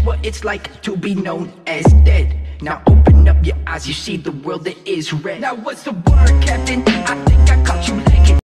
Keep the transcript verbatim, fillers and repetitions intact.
That's what it's like to be known as dead. Now open up your eyes, you see the world that is red. Now what's the word, Captain? I think I caught you lacking.